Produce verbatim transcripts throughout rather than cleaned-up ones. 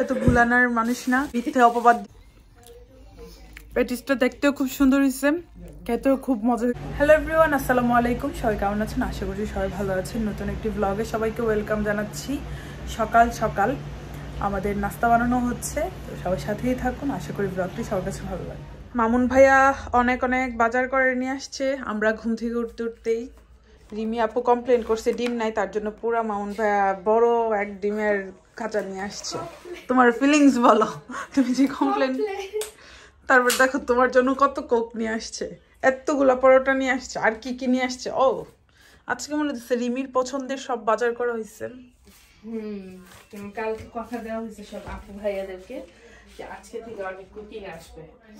এত ভুলানোর মানুষ না, মিথ্যে অপবাদ। পেটিসটা দেখতেও খুব সুন্দর হয়েছে, খেতেও খুব মজা। হ্যালো এভরিওয়ান, আসসালামু আলাইকুম। সবাই কেমন আছেন? আশা করি সবাই ভালো আছেন। নতুন একটি ব্লগে সবাইকে ওয়েলকাম জানাচ্ছি। সকাল সকাল আমাদের নাস্তা বানানো হচ্ছে, তো সবার সাথেই থাকুন। আশা করি ব্লগটি সবার কাছে ভালো লাগে। মামুন ভাইয়া অনেক অনেক বাজার করে নিয়ে আসছে। আমরা ঘুম থেকে উঠতে উঠতেই রিমি আপু কমপ্লেন করছে ডিম নাই, তার জন্য পুরা মামুন ভাইয়া বড় এক ডিমের খাঁচা নিয়ে আসছে। তোমার ফিলিংস বলো, তুমি যে কমপ্লেন। তারপর দেখো তোমার জন্য কত কোক নিয়ে আসছে, এতগুলা পরোটা নিয়ে আসছে, আর কি কি নিয়ে আসছে। ও আজকে মনে হচ্ছে রিমির পছন্দের সব বাজার করা হয়েছে। হুম কালকে কথা দেওয়া হয়েছে সব আপু ভাইয়াদেরকে যে আজকে থেকে অনেক কুকিং আসবে,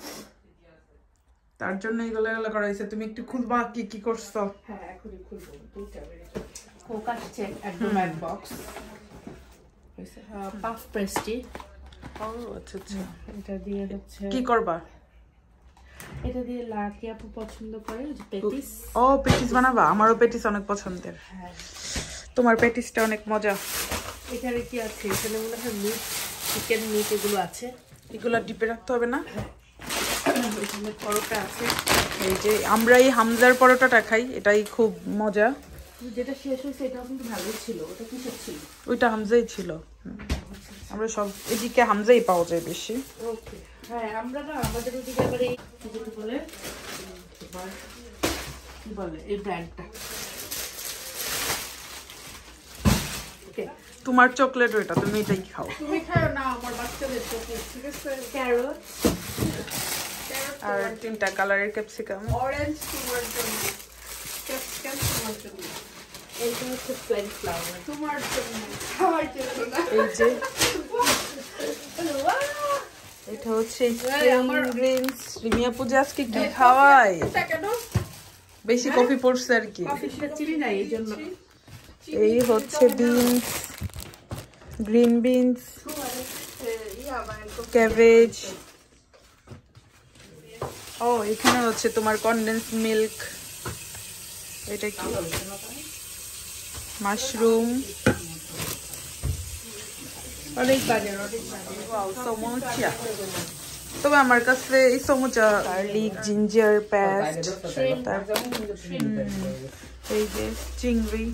তার জন্য এগুলো এগুলো করা হয়েছে। তুমি একটু খুলবা কি কি করছো? হ্যাঁ এখনই খুলবো। দুইটা কোক আসছে একদম এক বক্স হয়েছে। Puff pastry. ও আচ্ছা আচ্ছা, এটা দিয়ে হচ্ছে কি করবা? এটা দিয়ে লাকি আপু পছন্দ করে যে পেটিস। ও পেটিস বানাবা? আমারও পেটিস অনেক পছন্দের। হ্যাঁ তোমার পেটিসটা অনেক মজা। এখানে কি আছে? এখানে মনে হয় মিট, চিকেন মিট এগুলো আছে। এগুলো ডিপে রাখতে হবে না? এখানে পরোটা আছে। এই যে আমরা এই হামজার পরোটাটা খাই, এটাই খুব মজা। যেটা শেষ হয়েছে এটাও কিন্তু ভালোই ছিল। ওটা কিসের ছিল? ওইটা হামজাই ছিল। আমরা সব এদিকে হামজাই পাওয়া যায় বেশি। ওকে হ্যাঁ, আমরা না আমাদের ওদিকে আবার এই কি বলে কি বলে এই ব্র্যান্ডটা। ওকে তোমার চকলেট ওইটা, তুমি এটাই খাও। তুমি খাও না, আমার বাচ্চাদের চকলেট। ঠিক আছে, ক্যারট আর তিনটা কালারের ক্যাপসিকাম। অরেঞ্জ তোমার জন্য, ক্যাপসিকাম তোমার জন্য, এইটা হচ্ছে প্লেন ফ্লাওয়ার তোমার জন্য, খাওয়ার জন্য না। এই যে এটা হচ্ছে গ্রিনস। রিমিয়া পূজা আজকে কি খাওয়াই? বেশি কফি পড়ছে আর কি। চিনি নাই এই জন্য। এই হচ্ছে বিনস, গ্রিন বিনস, ক্যাবেজ। ও এখানে হচ্ছে তোমার কনডেন্স মিল্ক। এটা কি? মাশরুম। অনেক বাজার অনেক বাজার। ওয়াও, সমোচা। তবে আমার কাছে এই সমোচা গার্লিক জিঞ্জার পেস্ট, এই যে চিংড়ি।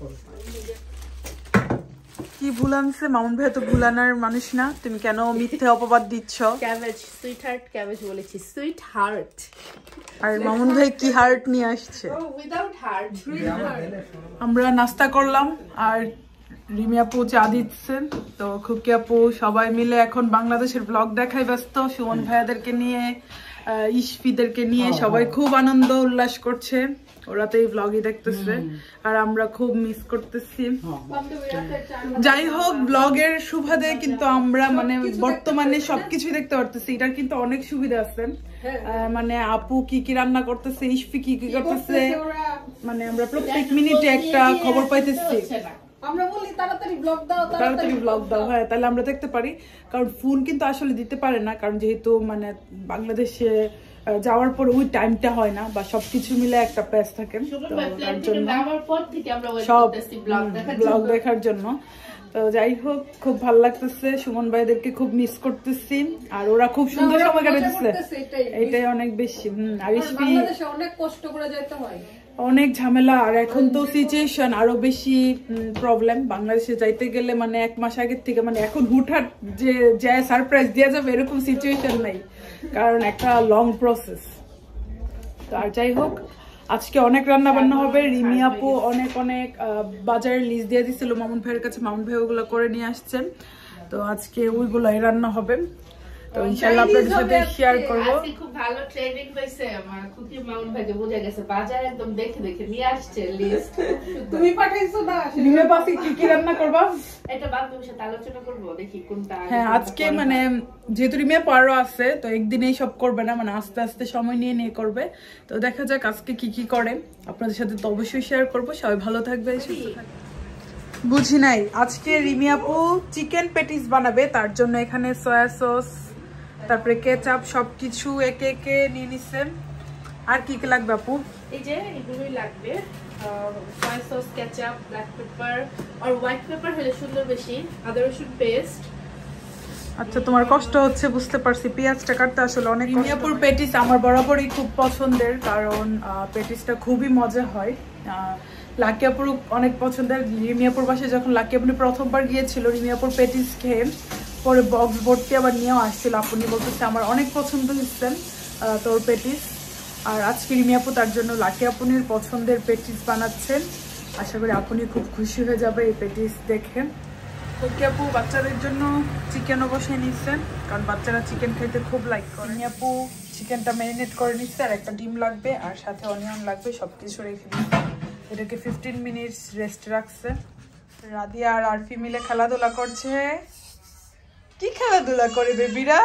কি ভুলানছে মামুন ভাই? তো ভুলানোর মানুষ না, তুমি কেন মিথ্যে অপবাদ দিচ্ছ? ক্যাবেজ, সুইট হার্ট ক্যাবেজ বলেছি, সুইট হার্ট। আর মামুন ভাই কি হার্ট নিয়ে আসছে? Without heart. আমরা নাস্তা করলাম আর রিমি আপু চা দিচ্ছেন। তো খুকি আপু সবাই মিলে এখন বাংলাদেশের ব্লগ দেখায় ব্যস্ত। সুমন ভাইয়াদেরকে নিয়ে, ইশফিদেরকে নিয়ে সবাই খুব আনন্দ উল্লাস করছে। ওরা তো এই ব্লগই দেখতেছে আর আমরা খুব মিস করতেছি। যাই হোক, ব্লগের সুবাদে কিন্তু আমরা মানে বর্তমানে সবকিছুই দেখতে পারতেছি। এটার কিন্তু অনেক সুবিধা আছে। মানে আপু কি কি রান্না করতেছে, ইশফি কি কি করতেছে, মানে আমরা প্রত্যেক মিনিটে একটা খবর পাইতেছি। আমরা বলি তাড়াতাড়ি ব্লগ দাও, তাড়াতাড়ি ব্লগ দাও। হ্যাঁ, তাহলে আমরা দেখতে পারি। কারণ ফোন কিন্তু আসলে দিতে পারে না, কারণ যেহেতু মানে বাংলাদেশে যাওয়ার পর ওই টাইমটা হয় না, বা সবকিছু মিলে একটা প্যাচ থাকে। তার জন্য সব ব্লগ দেখার জন্য। তো যাই হোক, খুব ভালো লাগতেছে। সুমন ভাইদেরকে খুব মিস করতেছি, আর ওরা খুব সুন্দর সময় কাটাচ্ছে, এটাই অনেক বেশি। হম আর ইশফি অনেক কষ্ট করে যেতে হয়, অনেক ঝামেলা। আর এখন তো সিচুয়েশন আরো বেশি প্রবলেম। বাংলাদেশে যাইতে গেলে মানে এক মাস আগের থেকে মানে এখন হুটহাট যে যায় সারপ্রাইজ দেওয়া যাবে এরকম সিচুয়েশন নাই, কারণ একটা লং প্রসেস। তো আর যাই হোক, আজকে অনেক রান্না বান্না হবে। রিমি আপু অনেক অনেক বাজারের লিস্ট দিয়ে দিছিল মামুন ভাইয়ের কাছে, মামুন ভাই ওগুলো করে নিয়ে আসছেন। তো আজকে ওইগুলাই রান্না হবে। তো ইনশাআল্লাহ আপনাদের সাথে শেয়ার করব। আজকে খুব ভালো ট্রেনিং হইছে। আমার খুকি মামুন ভাই যে বুঝে গেছে, বাজার একদম দেখে দেখে নিয়ে আসছে লিস্ট। তুমি পাঠাইছো না? নিমে পাশে কি কি রান্না করবা এটা বান্ধবীর সাথে আলোচনা করব, দেখি কোনটা। হ্যাঁ, আজকে মানে যেহেতু রিমিয়া পারো আছে, তো একদিনেই সব করবে না, মানে আস্তে আস্তে সময় নিয়ে নিয়ে করবে। তো দেখা যাক আজকে কি কি করে, আপনাদের সাথে তো অবশ্যই শেয়ার করব। সবাই ভালো থাকবে, সুস্থ থাকবে। বুঝি নাই, আজকে রিমি আপু চিকেন পেটিস বানাবে, তার জন্য এখানে সয়া সস, তারপরে কেচাপ সবকিছু একে একে নিয়ে নিছেন। আর কি কি লাগবে আপু? এই যে এগুলোই লাগবে, soya sauce, ketchup, black pepper আর হোয়াইট পেপার হলে সুন্দর বেশি, আদা রসুন পেস্ট, আচ্ছা তোমার কষ্ট হচ্ছে বুঝতে পারছি, পেঁয়াজটা কাটতে আসলে অনেক। রিমিয়াপুর পেটিস আমার বরাবরই খুব পছন্দের, কারণ পেটিসটা খুবই মজা হয়। লাকিয়াপুর অনেক পছন্দের। রিমিয়াপুর বাসায় যখন লাকিয়াপুর প্রথমবার গিয়েছিল রিমিয়াপুর পেটিস খেয়ে, পরে বক্স ভর্তি আবার নিয়েও আসছিল। আপনি বলতেছে আমার অনেক পছন্দ হচ্ছেন তোর পেটিস। আর আজকে রিমিয়াপু তার জন্য লাকিয়াপুনির পছন্দের পেটিস বানাচ্ছেন। আশা করি আপনি খুব খুশি হয়ে যাবে এই পেটিস দেখে। আপু বাচ্চাদের জন্য চিকেনও বসে নিচ্ছেন, কারণ বাচ্চারা চিকেন খাইতে খুব লাইক করে। আপু চিকেনটা ম্যারিনেট করে নিচ্ছে, আর একটা ডিম লাগবে, আর সাথে অনিয়ন লাগবে, সবকিছু রেখে দিচ্ছে। এটাকে ফিফটিন মিনিটস রেস্ট রাখছে। রাদিয়া আর আরফি মিলে খেলাধুলা করছে। কি খেলাধুলা করে বেবিরা?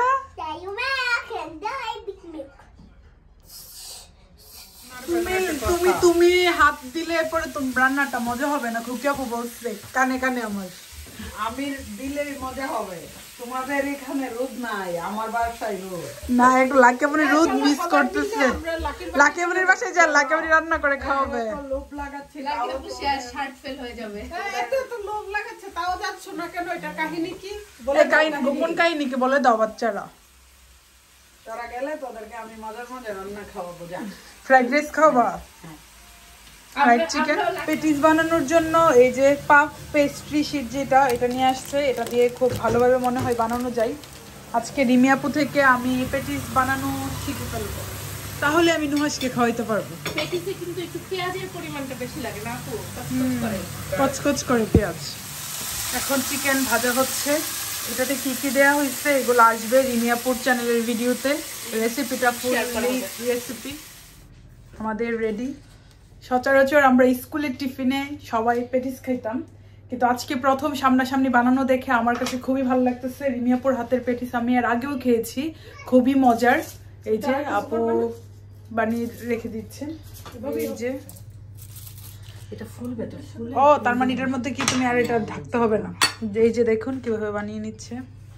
তুমি তুমি হাত দিলে পরে তো রান্নাটা মজা হবে না। খুকি আপু বলছে কানে কানে আমার, আমি দিলে মজা হবে। তোমাদের এখানে রোদ নাই, আমার বাসায় রোদ। না, একটু লাকিয়াবনির রোদ মিস করতেছে। লাকিয়াবনির বাসায় যা, লাকিয়াবনি রান্না করে খাওয়াবে। লোভ লাগাচ্ছে, লাকিয়াবনি শেয়ার শার্ট ফেল হয়ে যাবে। এত তো লোভ লাগাচ্ছে, তাও যাচ্ছ না কেন? এটা কাহিনী কি? বলে কাহিনী, গোপন কাহিনী কি বলে দাও বাচ্চারা। তোরা গেলে তোদেরকে আমি মজার মজার রান্না খাওয়াবো। যা ফ্রাইড রাইস খাওয়াবা? Fried chicken. পেটিস বানানোর জন্য এই যে পাফ পেস্ট্রি শিট যেটা, এটা নিয়ে আসছে। এটা দিয়ে খুব ভালোভাবে মনে হয় বানানো যায়। আজকে রিমিয়াপু থেকে আমি পেটিস বানানো শিখে ফেলবো, তাহলে আমি নুহাসকে খাওয়াইতে পারবো। পেটিসে কিন্তু একটু পেঁয়াজের পরিমাণটা বেশি লাগে না আপু? কচকচ করে কচকচ করে পেঁয়াজ। এখন চিকেন ভাজা হচ্ছে। এটাতে কি কি দেওয়া হয়েছে এগুলো আসবে রিমিয়াপুর চ্যানেলের ভিডিওতে। রেসিপিটা ফুল রেসিপি আমাদের রেডি। সচরাচর আমরা স্কুলের টিফিনে সবাই পেটিস খাইতাম, কিন্তু আজকে প্রথম সামনাসামনি বানানো দেখে আমার কাছে খুবই ভালো লাগতেছে। রিমিয়াপুর হাতের পেটিস আমি আর আগেও খেয়েছি, খুবই মজার। এই যে আপু বানিয়ে রেখে দিচ্ছেন। এই যে এটা ফুলবে তো, ফুল। ও তার মানে এটার মধ্যে কি তুমি আর এটা ঢাকতে হবে না। এই যে দেখুন কিভাবে বানিয়ে নিচ্ছে।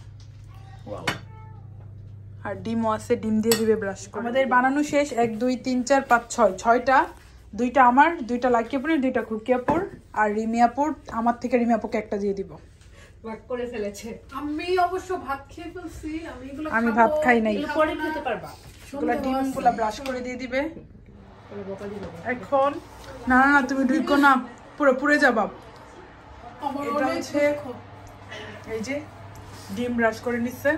আর ডিমও আছে, ডিম দিয়ে দিবে ব্রাশ করে। আমাদের বানানো শেষ। এক দুই তিন চার পাঁচ ছয়, ছয়টা। দুইটা আমার, দুইটা লাকিয়াপুরের, দুইটা কুকিয়াপুর, আর রিমিয়াপুর। আমার থেকে রিমিয়াপুকে একটা দিয়ে দিব। ভাগ করে ফেলেছে। আমি অবশ্য ভাত খেয়ে ফেলছি। আমি এগুলো আমি ভাত খাই নাই। এগুলো পরে খেতে পারবা। এগুলো ডিমগুলো ব্রাশ করে দিয়ে দিবে এখন। না না তুমি ঢুকো না, পুরো পুড়ে যাবা। এটা হচ্ছে এই যে ডিম ব্রাশ করে নিচ্ছে।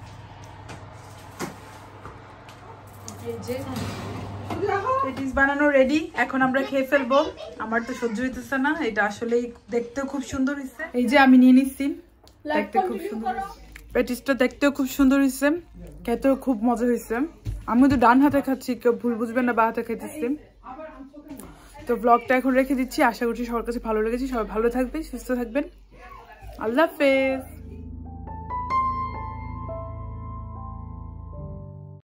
এই যে পেটিস বানানো রেডি। এখন আমরা খেয়ে ফেলবো। আমার তো সহ্য হইতেছে না, এটা আসলেই দেখতেও খুব সুন্দর হয়েছে। এই যে আমি নিয়ে নিচ্ছি, দেখতে খুব সুন্দর। পেটিসটা দেখতেও খুব সুন্দর হয়েছে, খেতেও খুব মজা হয়েছে। আমি তো ডান হাতে খাচ্ছি, কেউ ভুল বুঝবেন না, বা হাতে খাইতেছি। তো ব্লগটা এখন রেখে দিচ্ছি। আশা করছি সবার কাছে ভালো লেগেছে। সবাই ভালো থাকবে, সুস্থ থাকবেন। আল্লাহ হাফেজ।